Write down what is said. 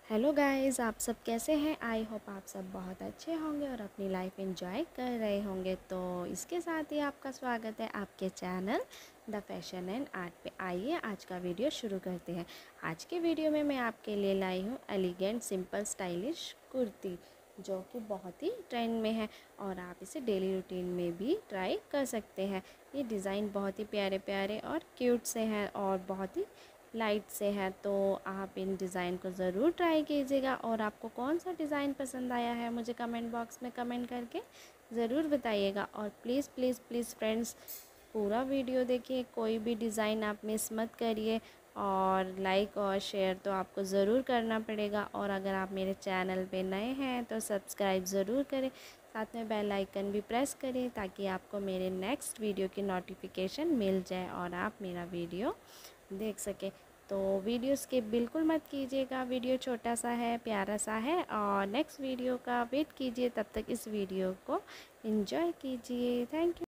Hello guys, आप सब कैसे हैं। आई होप आप सब बहुत अच्छे होंगे और अपनी लाइफ एंजॉय कर रहे होंगे। तो इसके साथ ही आपका स्वागत है आपके channel the fashion and art पे। आइए आज का वीडियो शुरू करते हैं। आज के वीडियो में मैं आपके लिए लाई हूँ एलिगेंट सिंपल स्टाइलिश कुर्ती, जो कि बहुत ही ट्रेंड में है और आप इसे डेली रूटीन में भी ट्राई कर सकते हैं। ये डिज़ाइन बहुत ही प्यारे प्यारे और क्यूट से हैं और बहुत ही लाइट से है, तो आप इन डिज़ाइन को ज़रूर ट्राई कीजिएगा। और आपको कौन सा डिज़ाइन पसंद आया है मुझे कमेंट बॉक्स में कमेंट करके ज़रूर बताइएगा। और प्लीज़ प्लीज़ प्लीज़ फ्रेंड्स, पूरा वीडियो देखिए, कोई भी डिज़ाइन आप मिस मत करिए। और लाइक और शेयर तो आपको ज़रूर करना पड़ेगा। और अगर आप मेरे चैनल पे नए हैं तो सब्सक्राइब ज़रूर करें, साथ में बेल आइकन भी प्रेस करें ताकि आपको मेरे नेक्स्ट वीडियो की नोटिफिकेशन मिल जाए और आप मेरा वीडियो देख सकें। तो वीडियो स्किप बिल्कुल मत कीजिएगा, वीडियो छोटा सा है, प्यारा सा है और नेक्स्ट वीडियो का वेट कीजिए। तब तक इस वीडियो को एंजॉय कीजिए। Thank you.